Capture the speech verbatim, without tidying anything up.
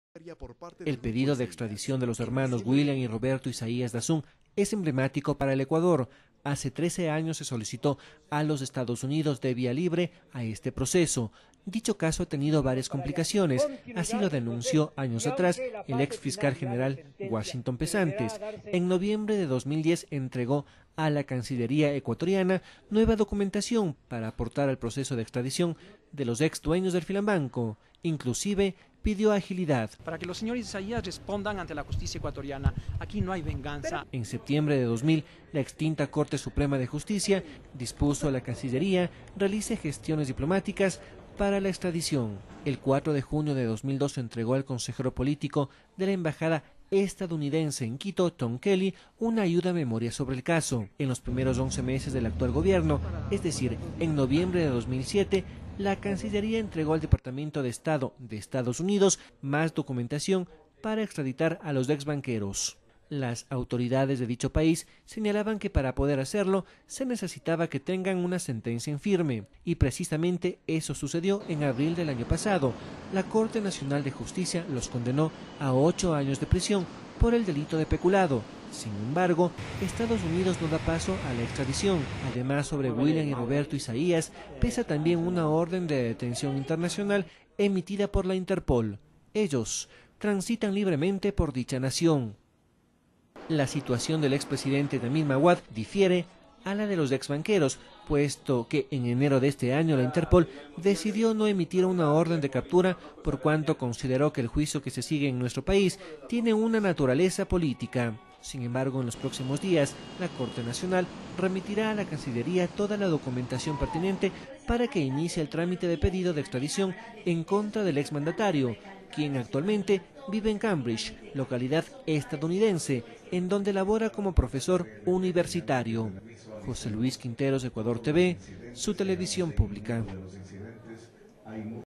El pedido de extradición de los hermanos William y Roberto Isaías Dazún es emblemático para el Ecuador. Hace trece años se solicitó a los Estados Unidos de vía libre a este proceso. Dicho caso ha tenido varias complicaciones, así lo denunció años atrás el ex fiscal general Washington Pesantes. En noviembre de dos mil diez entregó a la Cancillería ecuatoriana nueva documentación para aportar al proceso de extradición de los ex dueños del Filambanco. Inclusive pidió agilidad. Para que los señores Isaías respondan ante la justicia ecuatoriana, aquí no hay venganza. En septiembre de dos mil, la extinta Corte Suprema de Justicia dispuso a la Cancillería realice gestiones diplomáticas para la extradición. El cuatro de junio de dos mil doce entregó al consejero político de la embajada estadounidense en Quito, Tom Kelly, una ayuda a memoria sobre el caso. En los primeros once meses del actual gobierno, es decir, en noviembre de dos mil siete, la Cancillería entregó al Departamento de Estado de Estados Unidos más documentación para extraditar a los exbanqueros. Las autoridades de dicho país señalaban que para poder hacerlo se necesitaba que tengan una sentencia en firme, y precisamente eso sucedió en abril del año pasado. La Corte Nacional de Justicia los condenó a ocho años de prisión por el delito de peculado. Sin embargo, Estados Unidos no da paso a la extradición. Además, sobre William y Roberto Isaías pesa también una orden de detención internacional emitida por la Interpol. Ellos transitan libremente por dicha nación. La situación del expresidente Nabil Mawad difiere a la de los exbanqueros, puesto que en enero de este año la Interpol decidió no emitir una orden de captura por cuanto consideró que el juicio que se sigue en nuestro país tiene una naturaleza política. Sin embargo, en los próximos días, la Corte Nacional remitirá a la Cancillería toda la documentación pertinente para que inicie el trámite de pedido de extradición en contra del exmandatario, quien actualmente vive en Cambridge, localidad estadounidense, en donde labora como profesor universitario. José Luis Quinteros, Ecuador T V, su televisión pública.